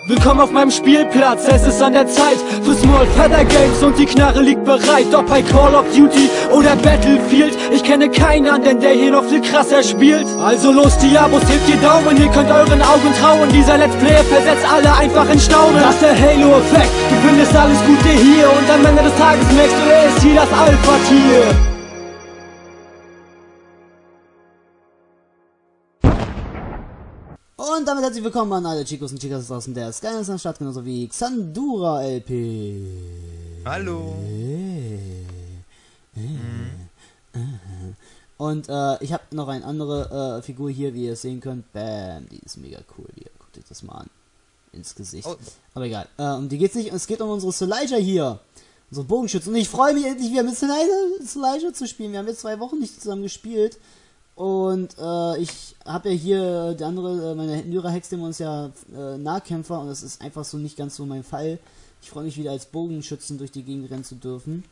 Willkommen auf meinem Spielplatz, es ist an der Zeit für Small Feather Games und die Knarre liegt bereit. Ob bei Call of Duty oder Battlefield, ich kenne keinen anderen, der hier noch viel krasser spielt. Also los die Abos, hebt die Daumen, ihr könnt euren Augen trauen. Dieser Let's Player versetzt alle einfach in Staunen. Das ist der Halo-Effekt, du findest alles Gute hier und am Ende des Tages merkst du, er ist hier das Alpha-Tier. Und damit herzlich willkommen an alle Chicos und Chicas draußen, der Sky ist am Start, genauso wie Xandura LP. Hallo. Und ich habe noch eine andere Figur hier, wie ihr sehen könnt. Bam, die ist mega cool. Hier, guckt euch das mal an. Ins Gesicht. Oh. Aber egal. Um die geht's nicht. Es geht um unsere Soulaja hier. Unsere Bogenschützen. Und ich freue mich endlich wieder mit Soulaja zu spielen. Wir haben jetzt 2 Wochen nicht zusammen gespielt. Und ich habe ja hier die andere, meine Lyra-Hexdämon ist ja Nahkämpfer und das ist einfach so nicht ganz so mein Fall. Ich freue mich wieder als Bogenschützen durch die Gegend rennen zu dürfen.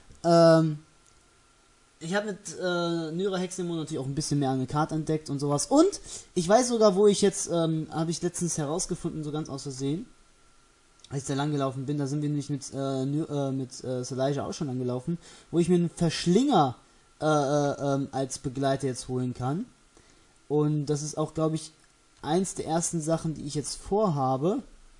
Ich habe mit Lyra-Hexdämon natürlich auch ein bisschen mehr an der Karte entdeckt und sowas. Und ich weiß sogar, wo ich jetzt, habe ich letztens herausgefunden, so ganz aus Versehen, als ich da lang gelaufen bin, da sind wir nämlich mit Soulaja auch schon lang gelaufen, wo ich mir einen Verschlinger als Begleiter jetzt holen kann. Und das ist auch, glaube ich, eins der ersten Sachen, die ich jetzt vorhabe.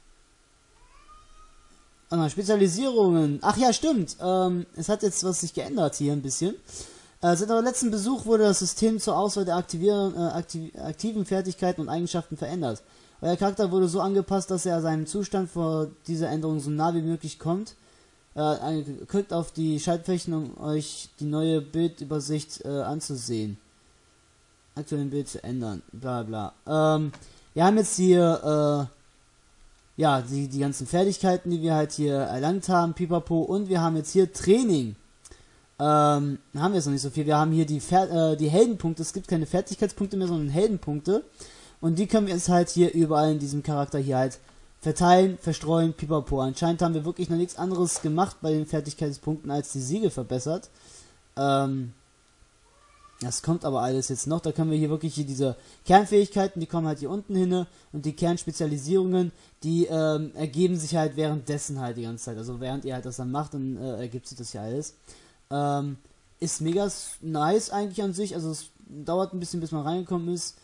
Spezialisierungen. Ach ja, stimmt. Es hat jetzt was sich geändert hier ein bisschen. Seit eurem letzten Besuch wurde das System zur Auswahl der aktiven Fertigkeiten und Eigenschaften verändert. Euer Charakter wurde so angepasst, dass er seinem Zustand vor dieser Änderung so nah wie möglich kommt. Klickt auf die Schaltflächen, um euch die neue Bildübersicht anzusehen. Aktuellen Bild zu ändern. Bla bla. Wir haben jetzt hier ja, die ganzen Fertigkeiten, die wir halt hier erlangt haben, pipapo, und wir haben jetzt hier Training. Haben wir jetzt noch nicht so viel. Wir haben hier die Heldenpunkte. Es gibt keine Fertigkeitspunkte mehr, sondern Heldenpunkte. Und die können wir jetzt halt hier überall in diesem Charakter hier halt verteilen, verstreuen, pipapo. Anscheinend haben wir wirklich noch nichts anderes gemacht bei den Fertigkeitspunkten, als die Siege verbessert. Das kommt aber alles jetzt noch. Da können wir hier wirklich diese Kernfähigkeiten, die kommen halt hier unten hin, und die Kernspezialisierungen, die ergeben sich halt währenddessen halt die ganze Zeit. Also während ihr halt das dann macht, dann ergibt sich das hier alles. Ist mega nice eigentlich an sich. Also es dauert ein bisschen, bis man reingekommen ist.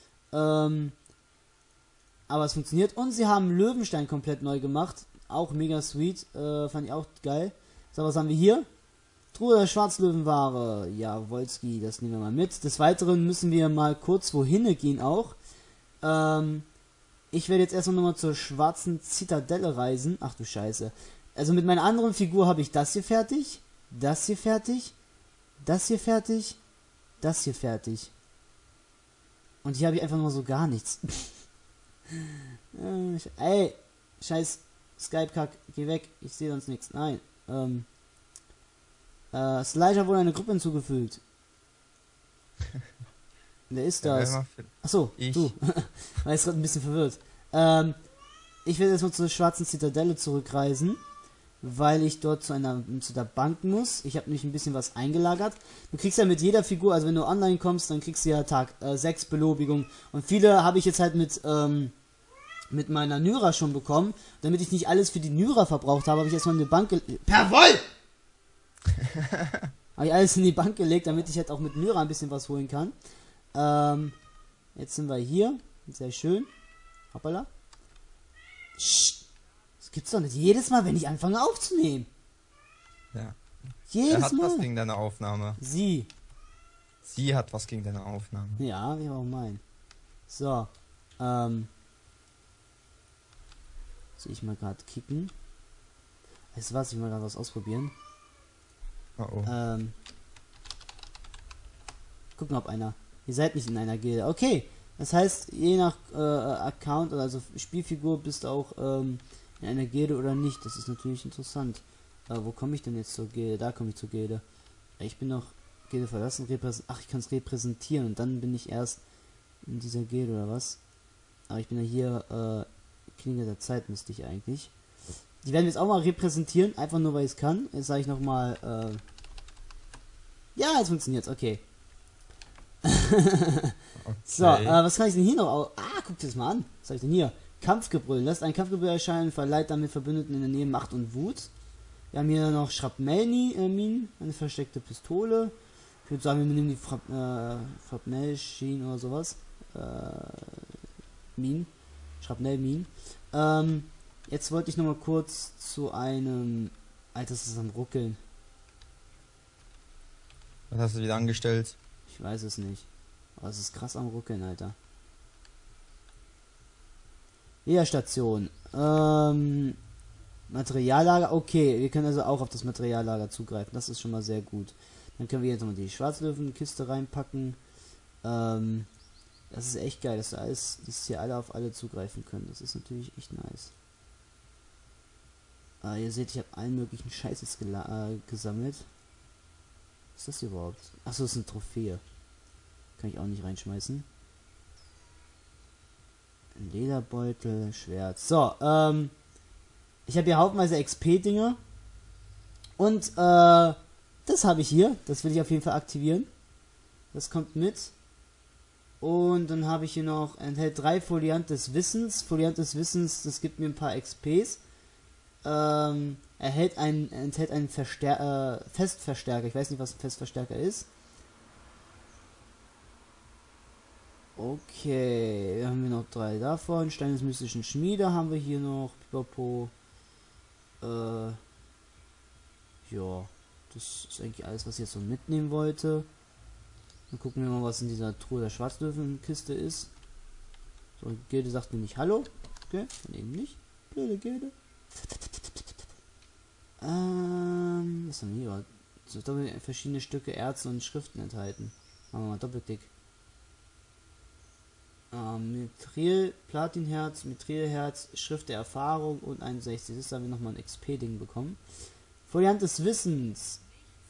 Aber es funktioniert. Und sie haben Löwenstein komplett neu gemacht. Auch mega sweet. Fand ich auch geil. So, was haben wir hier? Truhe der Schwarzlöwenware. Ja, Wolski, das nehmen wir mal mit. Des Weiteren müssen wir mal kurz wohin gehen auch. Ich werde jetzt erstmal nochmal zur schwarzen Zitadelle reisen. Ach du Scheiße. Also mit meiner anderen Figur habe ich das hier fertig. Das hier fertig. Das hier fertig. Das hier fertig. Und hier habe ich einfach nur so gar nichts. Ey, scheiß Skype-Kack, geh weg, ich sehe sonst nichts. Nein, Soulaja wurde eine Gruppe hinzugefügt. Wer ist das? Achso, du. War jetzt gerade ein bisschen verwirrt. Ich werde jetzt mal zur schwarzen Zitadelle zurückreisen, weil ich dort zu der Bank muss. Ich habe nämlich ein bisschen was eingelagert. Du kriegst ja mit jeder Figur, also wenn du online kommst, dann kriegst du ja Tag 6 Belobigung. Und viele habe ich jetzt halt mit meiner Nyra schon bekommen. Damit ich nicht alles für die Nyra verbraucht habe, habe ich erstmal in die Bank gelegt. Perwoll! Habe ich alles in die Bank gelegt, damit ich halt auch mit Nyra ein bisschen was holen kann. Jetzt sind wir hier. Sehr schön. Hoppala. Psst. Das gibt's doch nicht. Jedes Mal, wenn ich anfange aufzunehmen. Ja. Jedes Mal. Er hat Mal. was gegen deine Aufnahme. Sie. Sie hat was gegen deine Aufnahme. Ja, ich auch meinen. So. Soll ich mal gerade kicken? Weißt du was? Ich will mal gerade was ausprobieren. Oh oh. Gucken, ob einer. Ihr seid nicht in einer Gilde. Okay. Das heißt, je nach Account, also Spielfigur, bist du auch in einer Gilde oder nicht. Das ist natürlich interessant. Wo komme ich denn jetzt zur Gilde? Da komme ich zur Gilde. Ich bin noch Gilde verlassen. Ach, ich kann es repräsentieren und dann bin ich erst in dieser Gilde oder was? Aber ich bin ja hier Klinge der Zeit müsste ich eigentlich. Die werden wir jetzt auch mal repräsentieren, einfach nur weil ich es kann. Jetzt sage ich nochmal, ja, jetzt funktioniert's, okay. Okay. So, was kann ich denn hier noch? Ah, guck dir das mal an. Was habe ich denn hier? Kampfgebrüll. Lasst ein Kampfgebrüll erscheinen, verleiht damit Verbündeten in der Nähe Macht und Wut. Wir haben hier noch Schrapnellminen, eine versteckte Pistole. Ich würde sagen, wir nehmen die Schrapnellschienen oder sowas. Minen. Schrapnellminen. Jetzt wollte ich noch mal kurz zu einem... Alter, das ist am Ruckeln. Was hast du wieder angestellt? Ich weiß es nicht. Aber es ist krass am Ruckeln, Alter. Station. Materiallager. Okay, wir können also auch auf das Materiallager zugreifen. Das ist schon mal sehr gut. Dann können wir jetzt noch die Schwarzlöwenkiste reinpacken. Das ist echt geil, dass hier alle auf alle zugreifen können. Das ist natürlich echt nice. Ihr seht, ich habe allen möglichen Scheiß jetzt gesammelt. Was ist das überhaupt? Achso, das ist eine Trophäe. Kann ich auch nicht reinschmeißen. Ein Lederbeutel, Schwert. So, ich habe hier haufenweise XP-Dinge. Und, das habe ich hier. Das will ich auf jeden Fall aktivieren. Das kommt mit. Und dann habe ich hier noch, enthält 3 Foliant des Wissens. Foliant des Wissens, das gibt mir ein paar XPs. Enthält einen Festverstärker. Ich weiß nicht, was ein Festverstärker ist. Okay, haben wir noch 3 davon. Stein des mystischen Schmiede haben wir hier noch. Pipapo. Ja, das ist eigentlich alles, was ich jetzt so mitnehmen wollte. Dann gucken wir mal, was in dieser Truhe der Schwarzlöwenkiste ist. So, Gilde sagt mir nicht Hallo. Okay, dann eben nicht. Blöde Gilde. Was haben wir hier? So verschiedene Stücke Erze und Schriften enthalten. Machen wir mal Doppelklick. Mithril, Platinherz, Mithrilherz, Schrift der Erfahrung und 61. Das haben wir nochmal ein XP-Ding bekommen. Foliant des Wissens.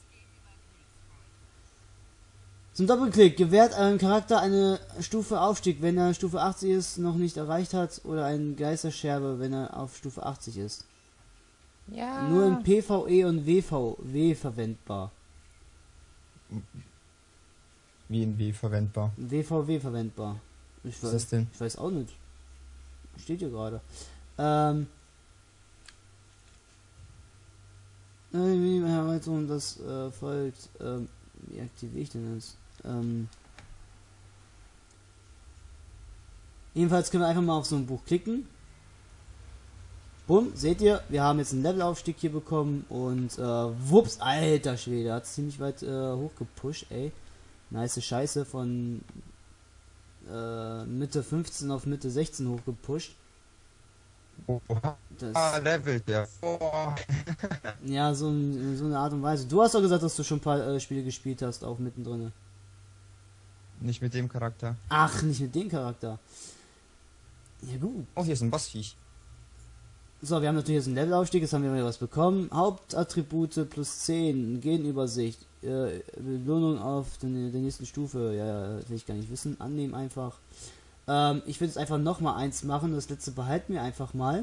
Zum Doppelklick gewährt einem Charakter eine Stufe Aufstieg, wenn er Stufe 80 ist, noch nicht erreicht hat, oder eine Geisterscherbe, wenn er auf Stufe 80 ist. Ja. Nur in PvE und WVW verwendbar. Wie in W verwendbar. WVW verwendbar. Was ist das denn? Ich weiß auch nicht. Steht hier gerade. Erweiterung, das folgt. Wie aktiviere ich denn das? Jedenfalls können wir einfach mal auf so ein Buch klicken. Bumm, seht ihr, wir haben jetzt einen Levelaufstieg hier bekommen und wups, alter Schwede, hat ziemlich weit hochgepusht, ey. Nice Scheiße, von Mitte 15 auf Mitte 16 hochgepusht. Oha. Das, Level der. ja, so eine Art und Weise. Du hast doch gesagt, dass du schon ein paar Spiele gespielt hast, auch mittendrin. Nicht mit dem Charakter. Ach, nicht mit dem Charakter. Ja gut. Oh, hier ist ein Bossviech. So, wir haben natürlich jetzt einen Levelaufstieg, jetzt haben wir wieder was bekommen. Hauptattribute plus 10, Genübersicht, Belohnung auf der nächsten Stufe, ja, will ich gar nicht wissen, annehmen einfach. Ich würde jetzt einfach nochmal eins machen, das letzte behalten wir einfach mal.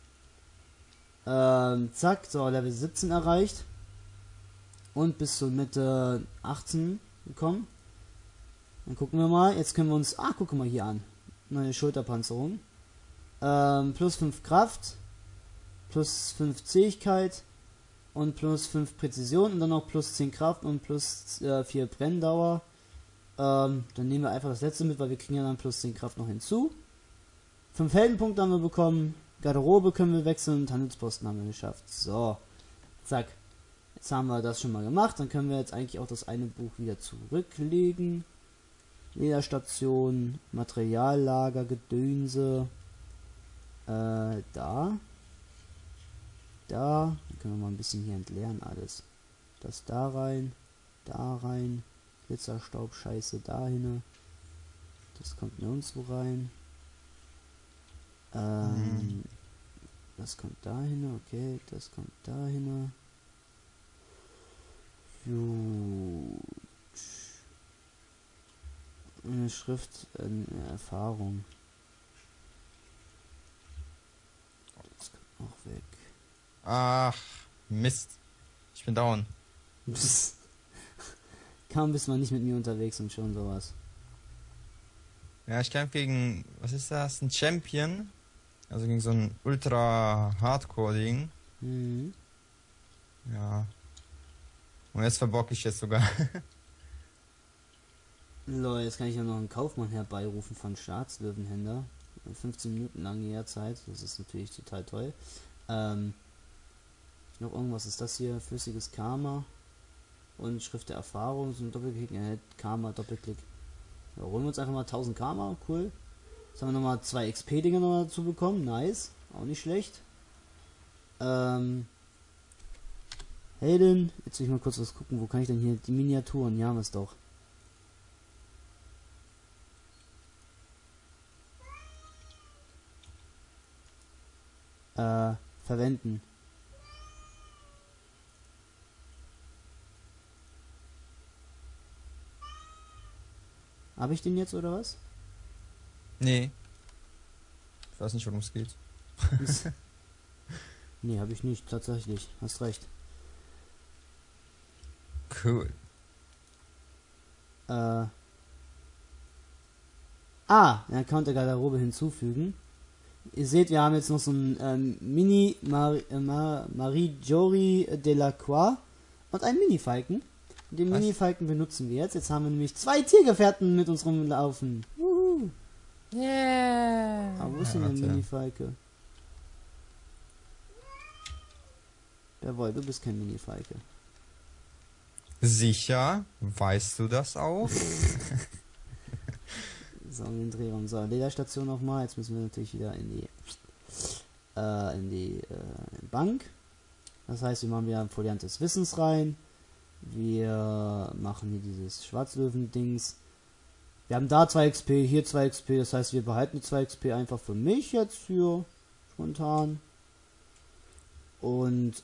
Zack, so, Level 17 erreicht. Und bis zur Mitte 18 gekommen. Dann gucken wir mal, jetzt können wir uns, gucken wir mal hier an. Neue Schulterpanzerung. Plus 5 Kraft. Plus 5 Zähigkeit und plus 5 Präzision und dann noch plus 10 Kraft und plus 4 Brenndauer. Dann nehmen wir einfach das letzte mit, weil wir kriegen ja dann plus 10 Kraft noch hinzu. 5 Heldenpunkte haben wir bekommen, Garderobe können wir wechseln und Handelsposten haben wir geschafft. So, zack. Jetzt haben wir das schon mal gemacht, dann können wir jetzt eigentlich auch das eine Buch wieder zurücklegen. Lederstation, Materiallager, Gedönse. Da, dann können wir mal ein bisschen hier entleeren alles. Das da rein, Glitzerstaub, Scheiße dahin. Das kommt nirgendwo rein. Das kommt dahin, okay, das kommt dahin. Gut. Eine Schrift, eine Erfahrung. Das kommt auch weg. Ach, Mist. Ich bin down. Kaum bist man nicht mit mir unterwegs und schon sowas. Ja, ich kämpfe gegen, was ist das? Ein Champion. Also gegen so ein Ultra-Hardcore-Ding. Mhm. Ja. Und jetzt verbocke ich jetzt sogar. Leute, jetzt kann ich ja noch einen Kaufmann herbeirufen von Staatslöwenhändler. 15 Minuten lang Jahrzeit, das ist natürlich total toll. Noch irgendwas ist das hier? Flüssiges Karma und Schrift der Erfahrung, so ein Doppelklick, Karma, Doppelklick. Ja, holen wir uns einfach mal 1000 Karma, cool. Jetzt haben wir nochmal 2 XP-Dinger noch dazu bekommen, nice, auch nicht schlecht. Helden, jetzt will ich mal kurz was gucken, wo kann ich denn hier die Miniaturen, hier haben wir es doch. Verwenden. Habe ich den jetzt oder was? Nee. Ich weiß nicht, worum es geht. Nee, habe ich nicht, tatsächlich. Hast recht. Cool. Account der Garderobe hinzufügen. Ihr seht, wir haben jetzt noch so ein Mini Marie-Jori Delacroix und einen Mini-Falken. Den Was? Mini-Falken benutzen wir jetzt. Jetzt haben wir nämlich 2 Tiergefährten mit uns rumlaufen. Yeah. Aber wo ist denn der Mini-Falke? Jawohl, du bist kein Mini-Falke. Sicher? Weißt du das auch? So, den Drehraum. So, Lederstation nochmal. Jetzt müssen wir natürlich wieder in die Bank. Das heißt, wir machen wieder ein Foliant des Wissens rein. Wir machen hier dieses Schwarzlöwen-Dings. Wir haben da 2 XP, hier 2 XP. Das heißt, wir behalten die 2 XP einfach für mich jetzt für spontan. Und,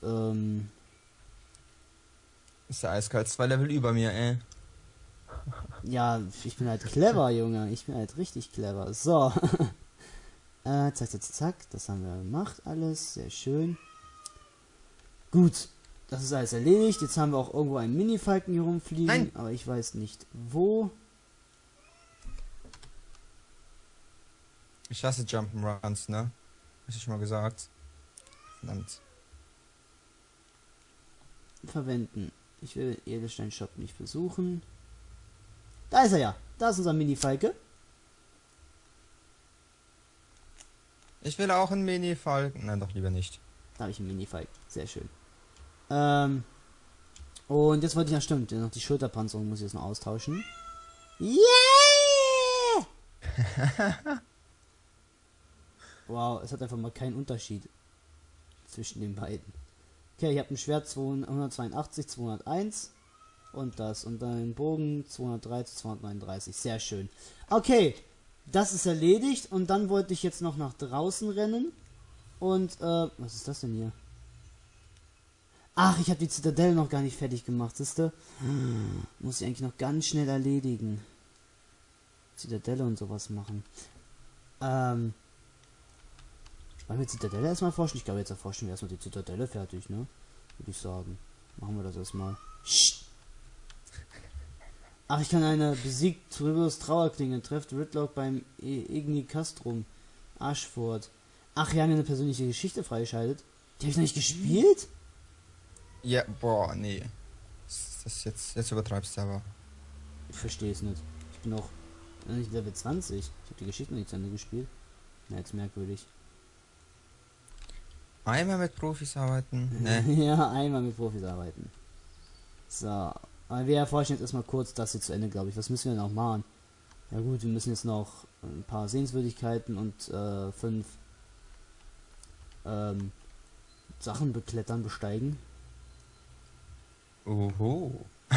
Ist der eiskalt 2 Level über mir, ey. ja, ich bin halt clever, Junge. Ich bin halt richtig clever. So. Zack, zack, zack. Das haben wir gemacht. Alles. Sehr schön. Gut. Das ist alles erledigt. Jetzt haben wir auch irgendwo einen Mini-Falken hier rumfliegen. Nein. Aber ich weiß nicht wo. Ich hasse Jump'n'Runs, ne? Hab ich schon mal gesagt. Verdammt. Verwenden. Ich will den Edelstein-Shop nicht besuchen. Da ist er ja. Da ist unser Mini-Falke. Ich will auch einen Mini-Falken. Nein, doch lieber nicht. Da habe ich einen Mini-Falken. Sehr schön. Und jetzt wollte ich, ja stimmt, noch die Schulterpanzerung muss ich jetzt noch austauschen. Yeah! Wow, es hat einfach mal keinen Unterschied zwischen den beiden. Okay, ich habe ein Schwert 182, 201 und das und dann den Bogen 213, 239. Sehr schön. Okay, das ist erledigt und dann wollte ich jetzt noch nach draußen rennen und was ist das denn hier? Ach, ich habe die Zitadelle noch gar nicht fertig gemacht, siehste? Muss ich eigentlich noch ganz schnell erledigen. Zitadelle und sowas machen. Wollen wir Zitadelle erstmal forschen? Ich glaube, jetzt erforschen wir erstmal die Zitadelle fertig, ne? Würde ich sagen. Machen wir das erstmal. Ach, ich kann eine besiegt Tribus Trauerklinge. Trefft Ridlock beim Igni Castrum. Ashford. Ach, wir haben ja eine persönliche Geschichte freigeschaltet. Die habe ich noch nicht gespielt? Ja, boah, nee. Das jetzt übertreibst du aber. Ich verstehe es nicht. Ich bin noch nicht Level 20. Ich habe die Geschichte noch nicht zu Ende gespielt. Na, jetzt merkwürdig. Einmal mit Profis arbeiten? Ne. Ja, einmal mit Profis arbeiten. So. Aber wir erforschen jetzt erstmal kurz das hier zu Ende, glaube ich. Was müssen wir noch machen? Ja gut, wir müssen jetzt noch ein paar Sehenswürdigkeiten und 5 Sachen beklettern, besteigen. Oho.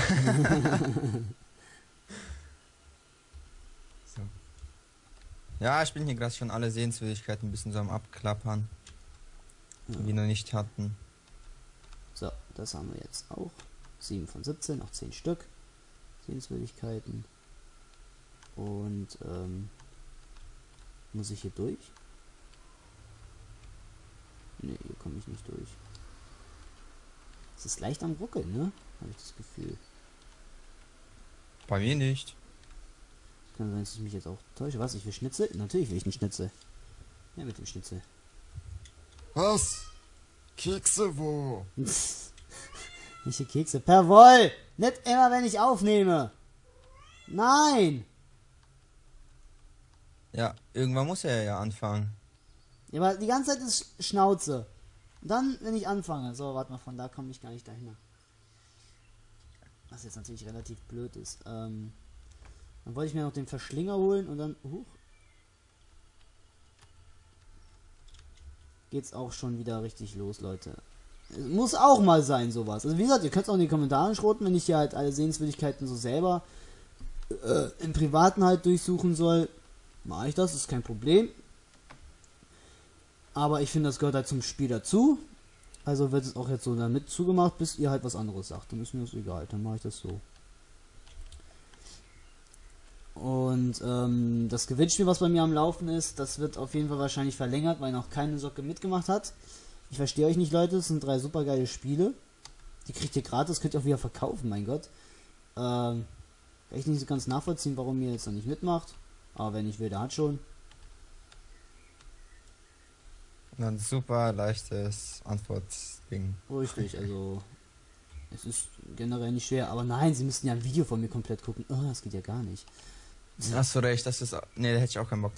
So. Ja, ich bin hier gerade schon alle Sehenswürdigkeiten ein bisschen so am Abklappern. Die wir noch nicht hatten. So, das haben wir jetzt auch. 7 von 17, noch 10 Stück. Sehenswürdigkeiten. Und, muss ich hier durch? Ne, hier komme ich nicht durch. Es ist leicht am Ruckeln, ne? Habe ich das Gefühl. Bei mir nicht. Kann sein, dass ich mich jetzt auch täusche. Was? Ich will Schnitzel? Natürlich will ich einen Schnitzel. Ja, mit dem Schnitzel. Was? Kekse wo? Welche Kekse? Perwoll! Nicht immer, wenn ich aufnehme! Nein! Ja, irgendwann muss er ja anfangen. Ja, aber die ganze Zeit ist Schnauze. Und dann, wenn ich anfange. So, warte mal, von da komme ich gar nicht dahin. Was jetzt natürlich relativ blöd ist. Dann wollte ich mir noch den Verschlinger holen und dann... geht's auch schon wieder richtig los, Leute. Es muss auch mal sein, sowas. Also wie gesagt, ihr könnt es auch in die Kommentare schroten, wenn ich hier halt alle Sehenswürdigkeiten so selber im Privaten halt durchsuchen soll. Mache ich das, ist kein Problem. Aber ich finde, das gehört halt zum Spiel dazu. Also wird es auch jetzt so damit zugemacht, bis ihr halt was anderes sagt. Dann ist mir das egal, dann mache ich das so. Und das Gewinnspiel, was bei mir am Laufen ist, das wird auf jeden Fall wahrscheinlich verlängert, weil noch keine Socke mitgemacht hat. Ich verstehe euch nicht, Leute, es sind 3 super geile Spiele. Die kriegt ihr gratis, könnt ihr auch wieder verkaufen, mein Gott. Kann ich nicht so ganz nachvollziehen, warum ihr jetzt noch nicht mitmacht. Aber wenn ich will, der hat schon. Ein super leichtes Antwortding. Richtig, also es ist generell nicht schwer. Aber nein, sie müssten ja ein Video von mir komplett gucken. Oh, das geht ja gar nicht. Hast du recht, das ist... Ne, da hätte ich auch keinen Bock.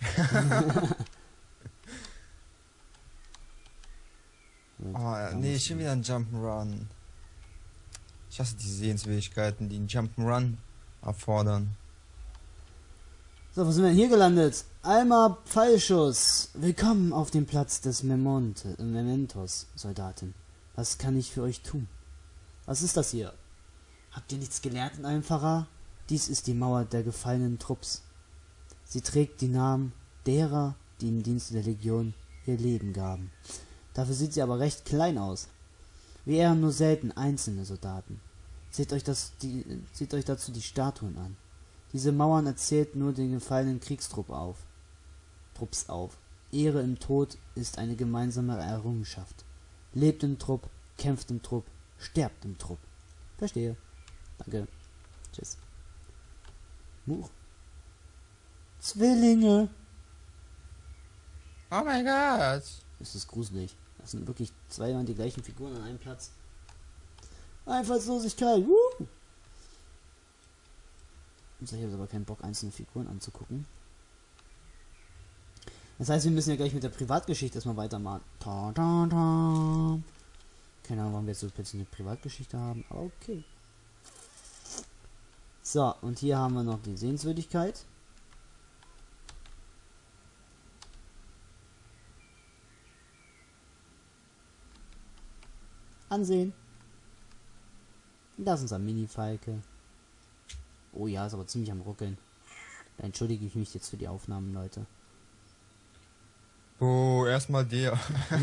Oh, nee, schon wieder ein Jump'n'Run. Ich hasse die Sehenswürdigkeiten, die einen Jump'n'Run erfordern. So, wo sind wir denn hier gelandet? Alma Pfeilschuss. Willkommen auf dem Platz des Mementos, Soldaten. Was kann ich für euch tun? Was ist das hier? Habt ihr nichts gelernt in einem Pfarrer? Dies ist die Mauer der gefallenen Trupps. Sie trägt die Namen derer, die im Dienste der Legion ihr Leben gaben. Dafür sieht sie aber recht klein aus. Wir ehren nur selten einzelne Soldaten. Seht euch dazu die Statuen an. Diese Mauern erzählt nur den gefallenen Kriegstrupps auf. Ehre im Tod ist eine gemeinsame Errungenschaft. Lebt im Trupp, kämpft im Trupp, sterbt im Trupp. Verstehe. Danke. Tschüss. Zwillinge. Oh mein Gott. Das ist gruselig. Das sind wirklich zweimal die gleichen Figuren an einem Platz. Einfallslosigkeit. Ich habe aber keinen Bock, einzelne Figuren anzugucken. Das heißt, wir müssen ja gleich mit der Privatgeschichte erstmal weitermachen. Ta -ta -ta. Keine Ahnung, warum wir jetzt so plötzlich eine Privatgeschichte haben, aber okay. So, und hier haben wir noch die Sehenswürdigkeit. Ansehen. Das ist unser Mini-Falke. Oh ja, ist aber ziemlich am Ruckeln. Da entschuldige ich mich jetzt für die Aufnahmen, Leute. Oh, erstmal der.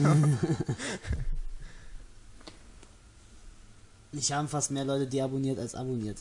Ich habe fast mehr Leute deabonniert als abonniert.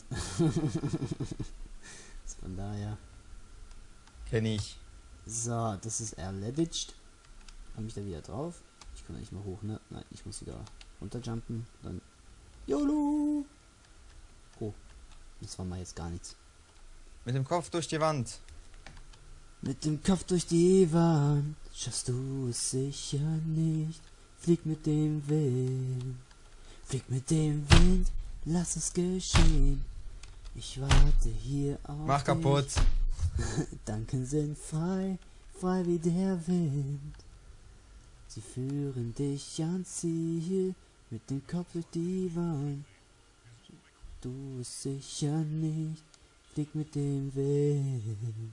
Von daher. Kenn ich. So, das ist erledigt. Komme ich da wieder drauf? Ich kann nicht mehr hoch, ne? Nein, ich muss wieder runterjumpen. Dann. YOLO! Oh, das war mal jetzt gar nichts. Mit dem Kopf durch die Wand. Mit dem Kopf durch die Wand schaffst du es sicher nicht. Flieg mit dem Wind. Flieg mit dem Wind, lass es geschehen. Ich warte hier auf Mach kaputt. Danken sind frei, frei wie der Wind. Sie führen dich ans Ziel, mit dem Kopf durch die Wand. Du es sicher nicht, flieg mit dem Wind.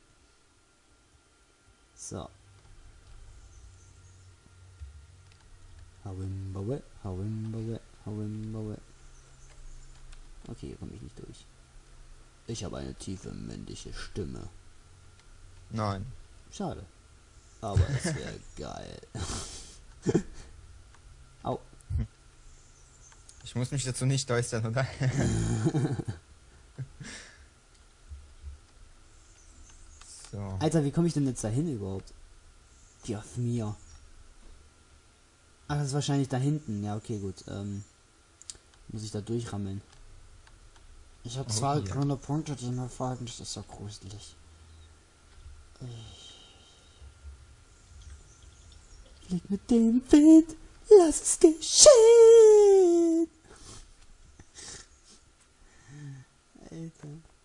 So. Hawimbawe, Hawimbawe, Hawimbawe. Okay, hier komme ich nicht durch. Ich habe eine tiefe männliche Stimme. Nein. Schade. Aber es wäre geil. Au. Ich muss mich dazu nicht äußern, oder? So. Alter, wie komme ich denn jetzt dahin überhaupt? Die auf mir. Ach, das ist wahrscheinlich da hinten. Ja, okay, gut. Muss ich da durchrammeln. Ich habe zwei grüne Punkte, die mir folgen. Das ist so gruselig. Flieg mit dem Wind, lass es geschehen. Alter.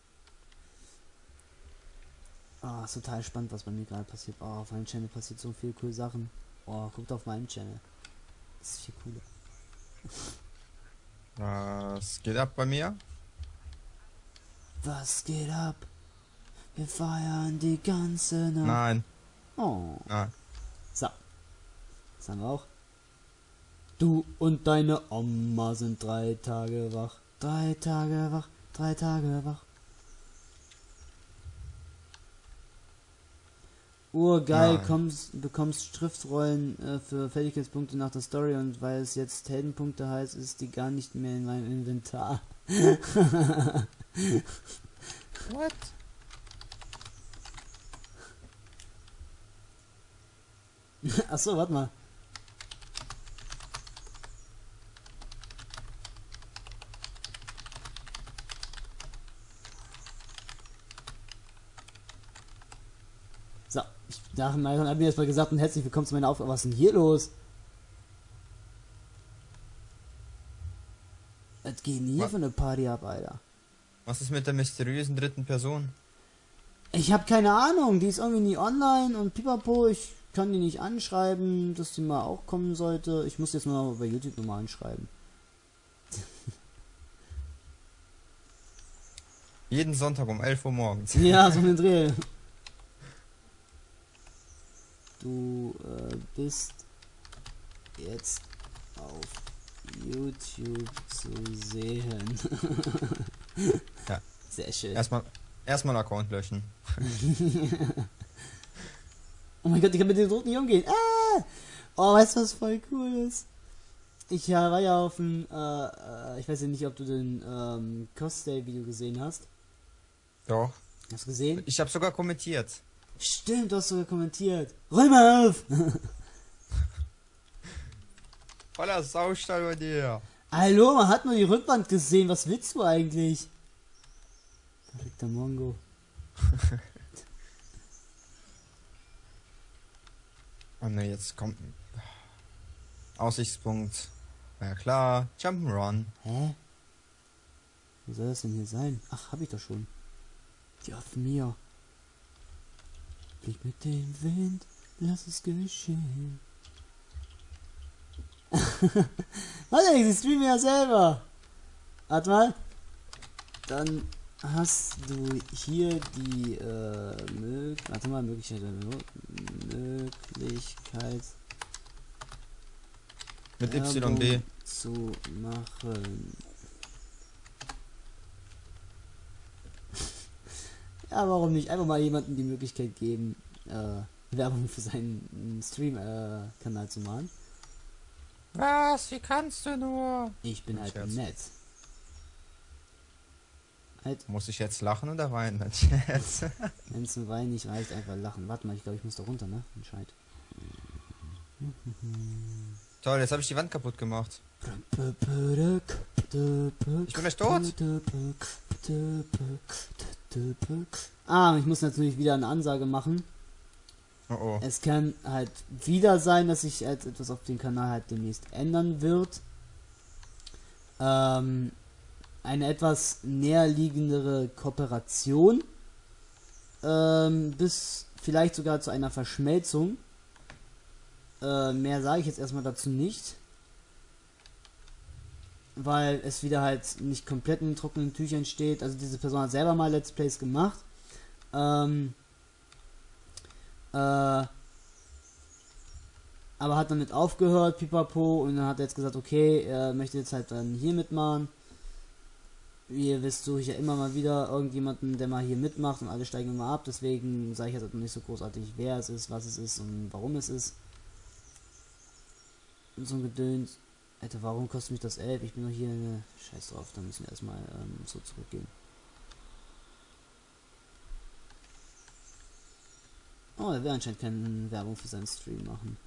Oh, ist total spannend, was bei mir gerade passiert. Oh, auf meinem Channel passiert so viel coole Sachen. Oh, guckt auf meinem Channel. Das ist viel cooler. Was geht ab bei mir? Was geht ab? Wir feiern die ganze Nacht. Nein. Oh. Nein. So. Das haben wir auch. Du und deine Oma sind 3 Tage wach. 3 Tage wach. 3 Tage wach. Urgeil, bekommst Schriftrollen für Fertigkeitspunkte nach der Story und weil es jetzt Heldenpunkte heißt, ist die gar nicht mehr in meinem Inventar. What? Achso, warte mal. So, nach dem Marathon habe ich erstmal gesagt und herzlich willkommen zu meiner Aufgabe. Was ist denn hier los? Was geht denn hier für eine Party ab, Alter? Was ist mit der mysteriösen dritten Person? Ich habe keine Ahnung, die ist irgendwie nie online und pipapo, ich kann die nicht anschreiben, dass die mal auch kommen sollte. Ich muss jetzt mal bei YouTube nochmal anschreiben. Jeden Sonntag um 11 Uhr morgens. Ja, so eine Dreh. Du bist jetzt auf YouTube zu sehen. Ja. Sehr schön. Erstmal Account löschen. Oh mein Gott, ich kann mit dem Druck nicht umgehen. Ah! Oh, weißt du, was voll cool ist? Ich war ja auf dem, ich weiß ja nicht, ob du den Cosplay-Video gesehen hast. Doch. Hast du gesehen? Ich habe sogar kommentiert. Stimmt, du hast sogar kommentiert. Räum mal auf! Voller Saustall bei dir. Hallo, man hat nur die Rückwand gesehen. Was willst du eigentlich? Da liegt der Mongo. Oh ne, jetzt kommt Aussichtspunkt. Ja klar, Jump'n'Run. Hä? Wo soll das denn hier sein? Ach, hab ich doch schon. Die auf mir. Flieg mit dem Wind, lass es geschehen. Warte, ich streame ja selber. Warte mal. Dann hast du hier die Möglichkeit Mit Werbung YB. zu machen. Ja, warum nicht? Einfach mal jemandem die Möglichkeit geben, Werbung für seinen Stream-Kanal zu machen. Was? Wie kannst du nur? Ich bin halt Scherz. nett. Halt, Muss ich jetzt lachen oder weinen? Jetzt. wenn es zum Weinen nicht reicht, einfach lachen. Warte mal, ich glaube, ich muss da runter, ne? Entscheid. Toll, jetzt habe ich die Wand kaputt gemacht. Ich bin gleich tot. Ah, ich muss natürlich wieder eine Ansage machen. Oh oh. Es kann halt wieder sein, dass sich halt etwas auf dem Kanal halt demnächst ändern wird. Eine etwas näher liegendere Kooperation. Bis vielleicht sogar zu einer Verschmelzung. Mehr sage ich jetzt erstmal dazu nicht. Weil es wieder halt nicht komplett in trockenen Tüchern steht. Also diese Person hat selber mal Let's Plays gemacht. Aber hat damit aufgehört, pipapo, und dann hat er jetzt gesagt, okay, er möchte jetzt halt dann hier mitmachen. Wie ihr wisst, suche ich ja immer mal wieder irgendjemanden, der mal hier mitmacht und alle steigen immer ab, deswegen sage ich jetzt noch nicht so großartig, wer es ist, was es ist und warum es ist. Und so ein Gedöns. Alter, warum kostet mich das 11? Ich bin doch hier eine... Scheiß drauf, da müssen wir erstmal so zurückgehen. Oh, er will anscheinend keine Werbung für seinen Stream machen.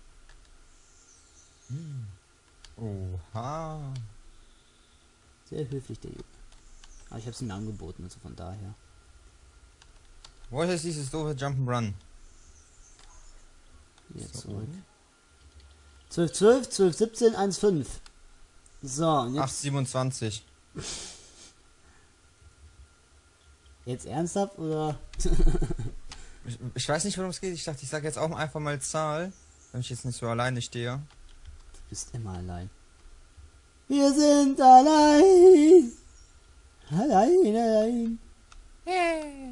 Oha. Sehr höflich, der Junge. Aber ich habe es ihm angeboten, also von daher. Wo ist jetzt dieses doofe Jump'n'Run? Wieder So. zurück. 12, 12, 12, 17, 1, 5. So, und jetzt... 8, 27. Jetzt ernsthaft, oder? Ich weiß nicht, worum es geht. Ich dachte, ich sage jetzt auch einfach mal Zahl, wenn ich jetzt nicht so alleine stehe. Du bist immer allein. Wir sind allein. Allein, allein. Hey,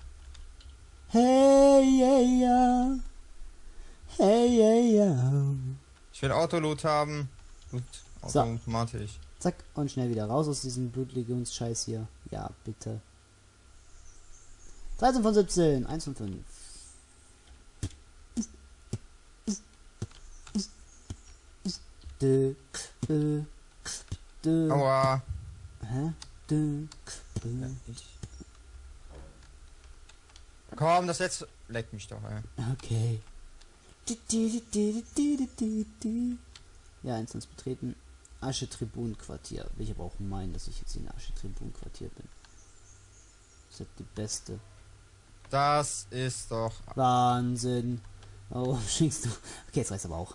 hey, ja. Hey, hey, ja. Ich will Autoloot haben. Gut, So. automatisch. Zack, und schnell wieder raus aus diesem Blutlegions-Scheiß hier. Ja, bitte. 13 von 17, 1 von 5. Dö, dö, dö. Aua. Hä? Dö, dö. Komm, das letzte... Leck mich doch, ey. Okay. Ja, Instanz betreten. Asche-Tribun-Quartier. Will ich aber auch meinen, dass ich jetzt in Asche-Tribun-Quartier bin. Das ist die beste. Das ist doch... Wahnsinn. Oh, schickst du. Okay, jetzt reicht's aber auch.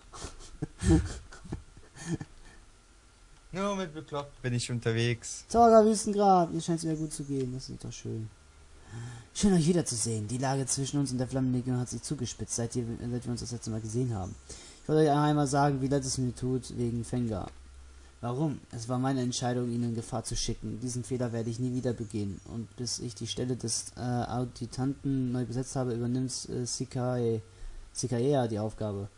Nur mit bekloppt bin ich unterwegs. Zorga Wüstengrab, ihr scheint es mir gut zu gehen. Das ist doch schön. Schön euch wiederzusehen. Die Lage zwischen uns und der Flammenlegion hat sich zugespitzt, seit wir uns das letzte Mal gesehen haben. Ich wollte euch einmal sagen, wie leid es mir tut wegen Fengar. Warum? Es war meine Entscheidung, ihn in Gefahr zu schicken. Diesen Fehler werde ich nie wieder begehen. Und bis ich die Stelle des Adjutanten neu besetzt habe, übernimmt Sikaea die Aufgabe.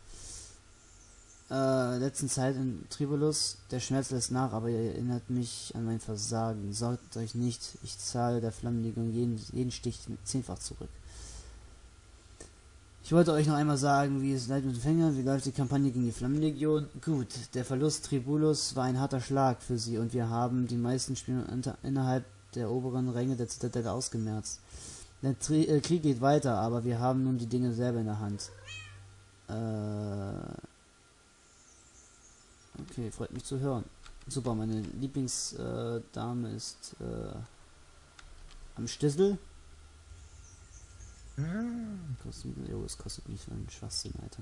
Letzten Zeit in Tribulus, der Schmerz lässt nach, aber ihr erinnert mich an mein Versagen. Sorgt euch nicht, ich zahle der Flammenlegion jeden Stich mit 10-fach zurück. Ich wollte euch noch einmal sagen, wie es leid mit den Fängern, wie läuft die Kampagne gegen die Flammenlegion. Gut, der Verlust Tribulus war ein harter Schlag für sie und wir haben die meisten Spieler innerhalb der oberen Ränge der Zitadelle ausgemerzt. Der Krieg geht weiter, aber wir haben nun die Dinge selber in der Hand. Okay, freut mich zu hören. Super, meine Lieblingsdame ist am Stissel. Es kostet mich so einen Schwachsinn, Alter.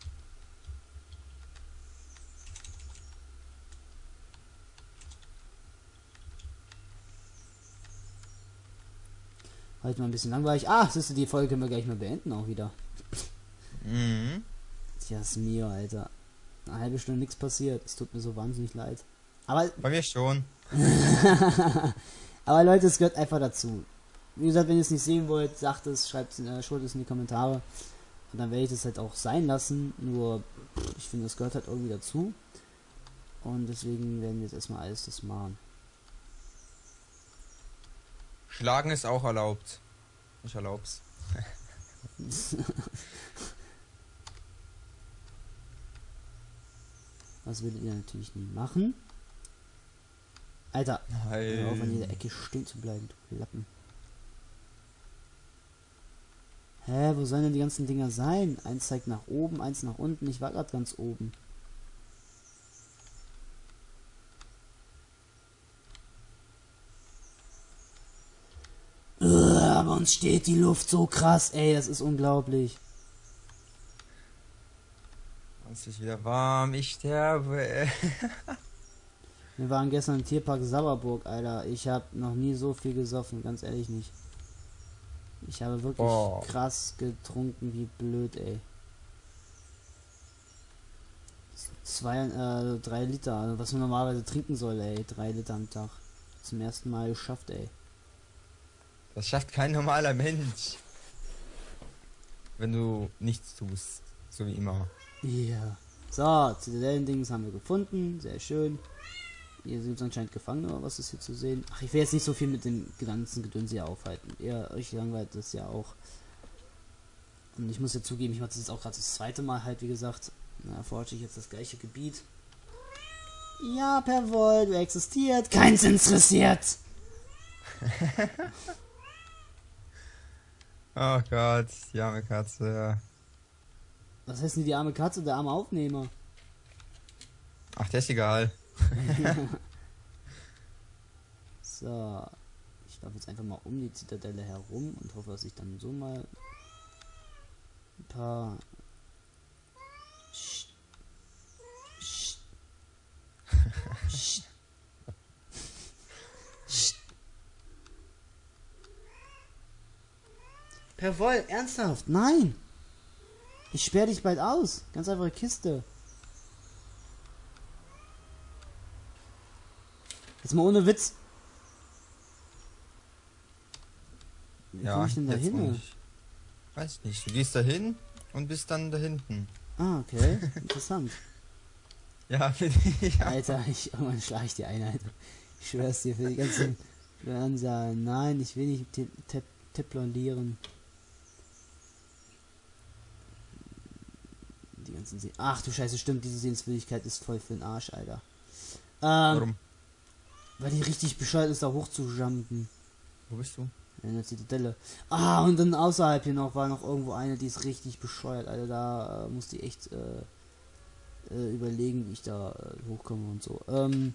Heute mal ein bisschen langweilig. Ah, siehst du, die Folge können wir gleich mal beenden auch wieder. Mhm. Tja, ist mir, Alter. Eine halbe Stunde nichts passiert. Es tut mir so wahnsinnig leid. Aber Bei mir schon. aber Leute, es gehört einfach dazu. Wie gesagt, wenn ihr es nicht sehen wollt, sagt es, schreibt es in die Kommentare. Und dann werde ich das halt auch sein lassen. Nur, ich finde, das gehört halt irgendwie dazu. Und deswegen werden wir jetzt erstmal alles das machen. Schlagen ist auch erlaubt. Ich erlaub's. Was würdet ihr natürlich nie machen? Alter, hör auf an jeder Ecke stehen zu bleiben, du Lappen. Hä, wo sollen denn die ganzen Dinger sein? Eins zeigt nach oben, eins nach unten. Ich war gerade ganz oben. Aber uns steht die Luft so krass, ey, das ist unglaublich. Es ist wieder warm, ich sterbe. Wir waren gestern im Tierpark Sauerburg, Alter. Ich habe noch nie so viel gesoffen, ganz ehrlich nicht. Ich habe wirklich krass getrunken, wie blöd, ey. 3 Liter, also was man normalerweise trinken soll, ey. 3 Liter am Tag. Zum ersten Mal geschafft, ey. Das schafft kein normaler Mensch. Wenn du nichts tust. So wie immer. Ja. Yeah. So, Zitadellen-Dings haben wir gefunden. Sehr schön. Ihr seid anscheinend gefangen, oder was ist hier zu sehen? Ach, ich will jetzt nicht so viel mit dem ganzen Gedöns hier aufhalten. Ihr euch langweilt das ja auch. Und ich muss ja zugeben, ich mache das jetzt auch gerade das zweite Mal halt, wie gesagt. Na, erforsche ich jetzt das gleiche Gebiet. Ja, per Volt, wer existiert? Keins interessiert! Oh Gott, die arme Katze, ja. Was heißt denn die arme Katze, der arme Aufnehmer? Ach, der ist egal. So. Ich laufe jetzt einfach mal um die Zitadelle herum und hoffe, dass ich dann so mal ein paar Per Woll, ernsthaft? Nein! Ich sperre dich bald aus. Ganz einfache Kiste. Jetzt mal ohne Witz. Wie komme ich denn da jetzt hin? nicht. Weiß nicht. Du gehst da hin und bist dann da hinten. Ah, okay. Interessant. Ja, ja. Alter, irgendwann schlage ich dir ein, Alter. Ich schwör's dir, für die ganzen Ansagen. Nein, ich will nicht teplondieren. Die ganzen Ach du Scheiße, stimmt, diese Sehenswürdigkeit ist voll für den Arsch, Alter. Warum? Weil die richtig bescheuert ist, da hoch zu jumpen. Wo bist du? Ja, eine Zitadelle. Ah, und dann außerhalb hier noch war noch irgendwo eine, die ist richtig bescheuert, Alter. Da musste ich echt überlegen, wie ich da hochkomme und so.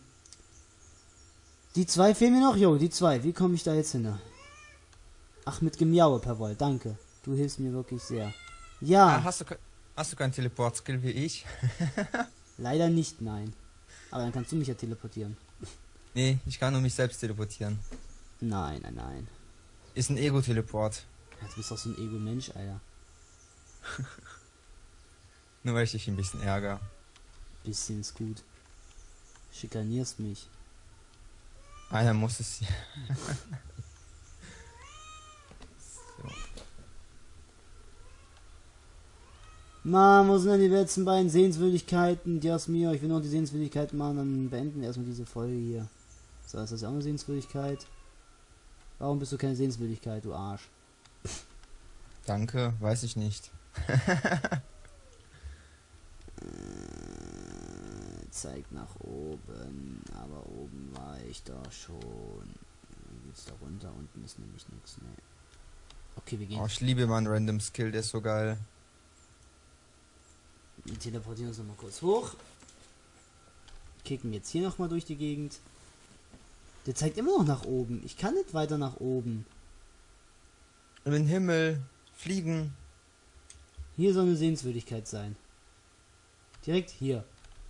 Die zwei fehlen mir noch, jo, die zwei. Wie komme ich da jetzt hin? Ach, mit Gemiaue per Woll, danke. Du hilfst mir wirklich sehr. Ja. Ah, hast du keinen Teleport-Skill wie ich? Leider nicht, nein. Aber dann kannst du mich ja teleportieren. Nee, ich kann nur mich selbst teleportieren. Nein, nein, nein. Ist ein Ego-Teleport. Ja, du bist doch so ein Ego-Mensch, Alter. Nur weil ich dich ein bisschen ärgere. Bisschen ist gut. Schikanierst mich. Einer muss es. So. Mann, wo sind denn die letzten beiden Sehenswürdigkeiten? Dios mio, ich will noch die Sehenswürdigkeiten machen, dann beenden wir erstmal diese Folge hier. So, ist das ja auch eine Sehenswürdigkeit? Warum bist du keine Sehenswürdigkeit, du Arsch? Danke, weiß ich nicht. Zeigt nach oben, aber oben war ich doch schon. Dann geht's da runter, unten ist nämlich nichts, ne. Okay, wir gehen. Oh, ich liebe meinen Random Skill, der ist so geil. Wir teleportieren uns nochmal kurz hoch. Kicken jetzt hier nochmal durch die Gegend. Der zeigt immer noch nach oben. Ich kann nicht weiter nach oben. In den Himmel fliegen. Hier soll eine Sehenswürdigkeit sein. Direkt hier.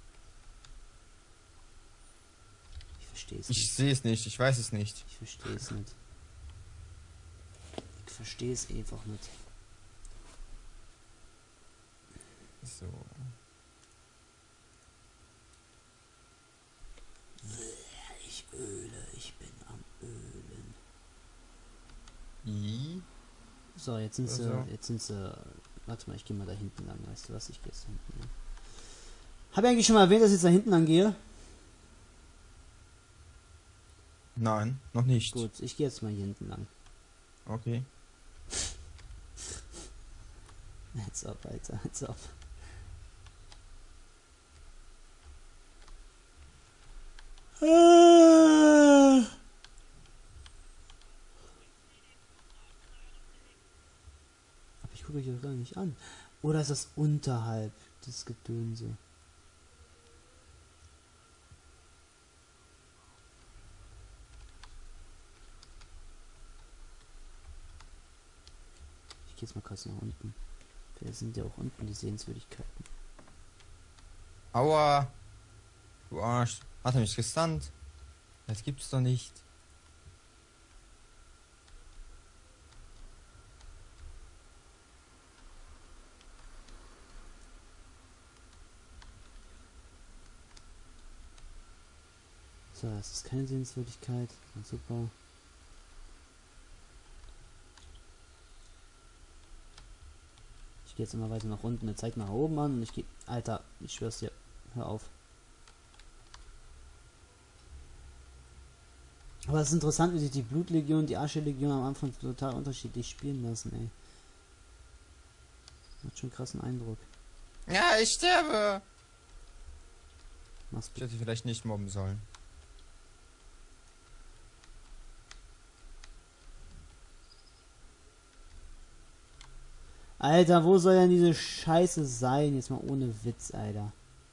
Ich verstehe es nicht. Ich sehe es nicht, ich weiß es nicht. Ich verstehe es nicht. Ich verstehe es einfach nicht. So. Ich öle, ich bin am Ölen. I. So, jetzt sind sie, Also. warte mal, ich gehe mal da hinten lang, weißt du was, ich gehe jetzt da hinten lang. Habe ich eigentlich schon mal erwähnt, dass ich jetzt da hinten lang gehe? Nein, noch nicht. Gut, ich gehe jetzt mal hier hinten lang. Okay. Jetzt ab, Alter, jetzt ab. Aber ich gucke euch das gar nicht an. Oder ist das unterhalb des Gedönse? Ich gehe jetzt mal kurz nach unten. Vielleicht sind ja auch unten die Sehenswürdigkeiten. Aua. Du Arsch. Hat er mich gestunt? Das gibt's doch nicht. So, das ist keine Sehenswürdigkeit. Na, super. Ich gehe jetzt immer weiter nach unten. Er zeigt nach oben an und ich gehe. Alter, ich schwör's dir. Hör auf. Aber es ist interessant, wie sich die Blutlegion und die Asche-Legion am Anfang total unterschiedlich spielen lassen, ey. Macht schon einen krassen Eindruck. Ja, ich sterbe. Mach's Ich bitte. hätte vielleicht nicht mobben sollen. Alter, wo soll denn diese Scheiße sein? Jetzt mal ohne Witz, Alter.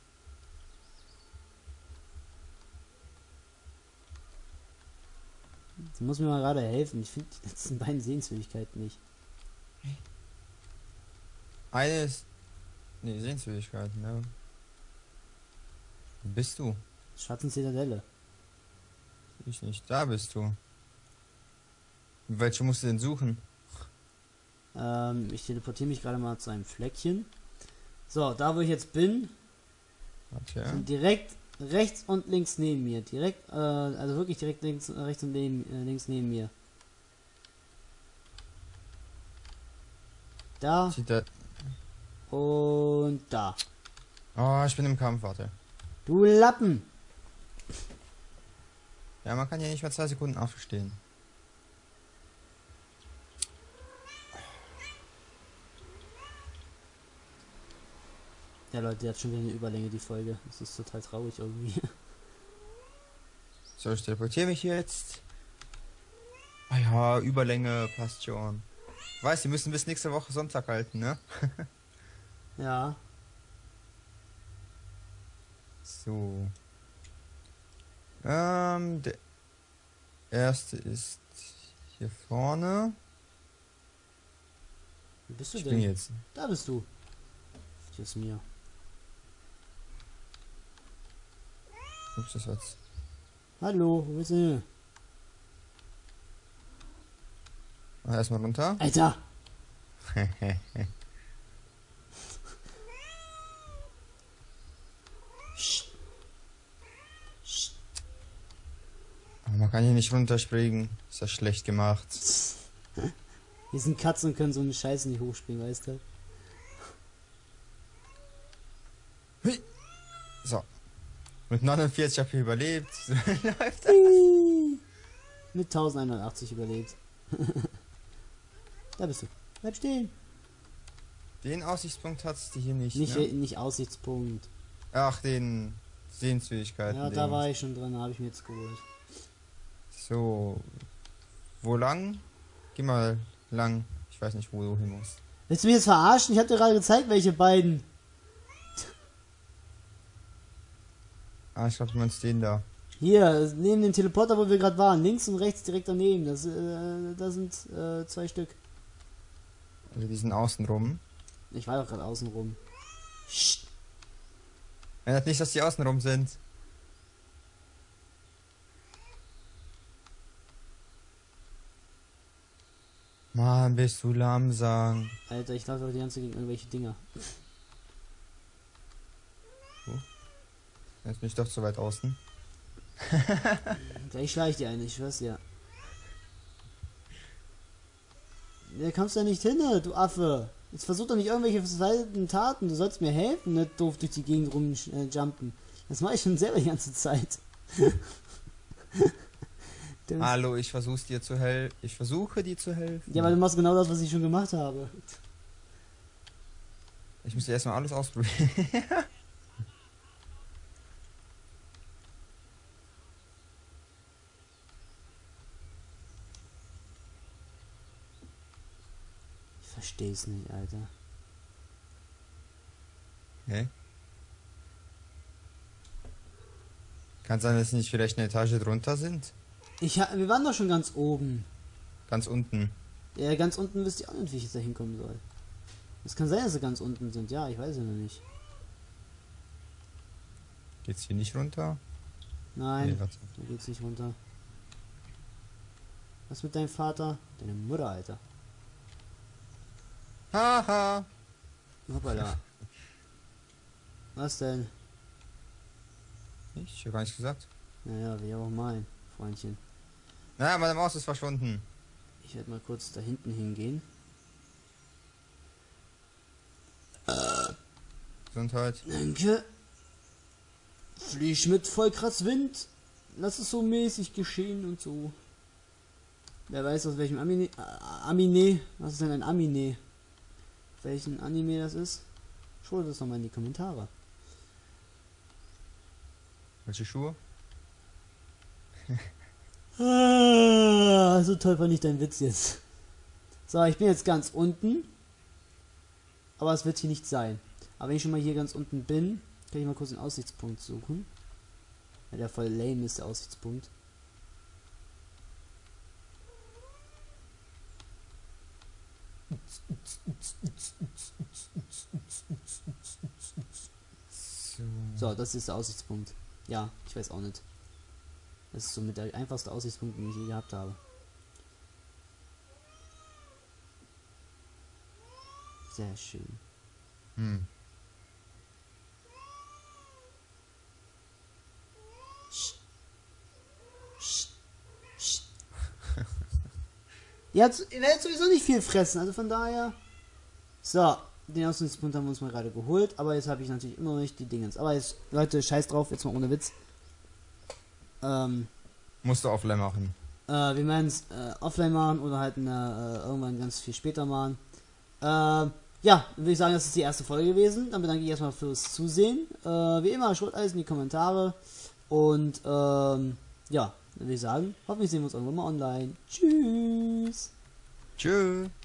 Jetzt muss mir mal gerade helfen. Ich finde die letzten beiden Sehenswürdigkeiten nicht. Eine ist. Nee, Sehenswürdigkeiten, ne? Wo bist du? Schwarzen Zitadelle. Ich nicht. Da bist du. Welche musst du denn suchen? Ich teleportiere mich gerade mal zu einem Fleckchen. So, da wo ich jetzt bin, Warte. sind direkt rechts und links neben mir. Direkt, also wirklich direkt links, rechts und links neben mir. Da Sieht der... und da. Oh, ich bin im Kampf, warte. Du Lappen! Ja, man kann ja nicht mehr 2 Sekunden aufstehen. Ja Leute, die hat schon wieder eine Überlänge, die Folge. Das ist total traurig irgendwie. So, ich teleportiere mich jetzt. Ah ja, Überlänge passt schon. Weiß, die müssen bis nächste Woche Sonntag halten, ne? Ja. So. Der erste ist hier vorne. Wo bist du Ich denn? bin jetzt. Da bist du. Hier ist mir. Ups, das war's. Hallo, wo bist du? Erstmal runter. Alter! Psst. Psst. Aber man kann hier nicht runterspringen. Ist ja schlecht gemacht. Hier sind Katzen und können so eine Scheiße nicht hochspringen, weißt du? Hui. So. Mit 49 habe ich überlebt. Läuft das? Mit 1180 überlebt. Da bist du. Bleib stehen. Den Aussichtspunkt hat's die hier nicht. Nicht, Ne? nicht Aussichtspunkt. Ach, den Sehenswürdigkeiten. Ja, da war ich schon drin, habe ich mir jetzt geholt. So. Wo lang? Geh mal lang. Ich weiß nicht, wo du hin musst. Willst du mich jetzt verarschen? Ich hab dir gerade gezeigt, welche beiden. Ah, ich glaube, du meinst den da. Hier, neben dem Teleporter, wo wir gerade waren. Links und rechts direkt daneben. Das, da sind 2 Stück. Also die sind außen rum. Ich war doch gerade außen rum. Psst. Ändert nicht, dass die außen rum sind. Mann, bist du langsam. Alter, ich laufe doch die ganze Zeit gegen irgendwelche Dinger. Jetzt bin ich doch zu weit außen. Gleich schleich die eine, ich schwör's dir. Da kommst du ja nicht hin, du Affe. Jetzt versuch doch nicht irgendwelche verhaltenen Taten. Du sollst mir helfen, nicht doof durch die Gegend rumjumpen. Das mache ich schon selber die ganze Zeit. Hallo, ich versuche dir zu helfen. Ich versuche dir zu helfen. Ja, weil du machst genau das, was ich schon gemacht habe. Ich muss erstmal alles ausprobieren. Ich versteh's nicht, Alter. Hä? Kann sein, dass sie nicht vielleicht eine Etage drunter sind? Wir waren doch schon ganz oben. Ganz unten. Ja, ganz unten wisst ihr auch nicht, wie ich jetzt da hinkommen soll. Es kann sein, dass sie ganz unten sind. Ja, ich weiß ja noch nicht. Geht's hier nicht runter? Nein, Nee, warte. da geht's nicht runter. Was mit deinem Vater? Deine Mutter, Alter. Haha. Hoppala. Was denn? Ich habe gar nichts gesagt. Naja, wie auch mein, Freundchen. Na, meine Maus ist verschwunden. Ich werde mal kurz da hinten hingehen. Gesundheit. Danke. Flieg mit voll krass Wind. Lass es so mäßig geschehen und so. Wer weiß aus welchem Amine. Was ist denn ein Amine? Welchen Anime das ist? Schreibt es nochmal in die Kommentare. Welche Schuhe? So toll fand ich dein Witz jetzt. So, ich bin jetzt ganz unten. Aber es wird hier nicht sein. Aber wenn ich schon mal hier ganz unten bin, kann ich mal kurz den Aussichtspunkt suchen. Ja, der voll lame ist, der Aussichtspunkt. So, das ist der Aussichtspunkt. Ja, ich weiß auch nicht. Das ist somit der einfachste Aussichtspunkt, den ich je gehabt habe. Sehr schön. Hm. Ihr werdet sowieso nicht viel fressen, also von daher. So, den Ausgangspunkt haben wir uns mal gerade geholt, aber jetzt habe ich natürlich immer noch nicht die Dingens. Aber jetzt, Leute, scheiß drauf, jetzt mal ohne Witz. Musst du offline machen. Wir werden es offline machen oder halt irgendwann ganz viel später machen. Ja, würde ich sagen, das ist die erste Folge gewesen. Dann bedanke ich erstmal fürs Zusehen. Wie immer, schreibt alles in die Kommentare. Und ja, würde ich sagen, hoffentlich sehen wir uns irgendwann mal online. Tschüss. Tschüss.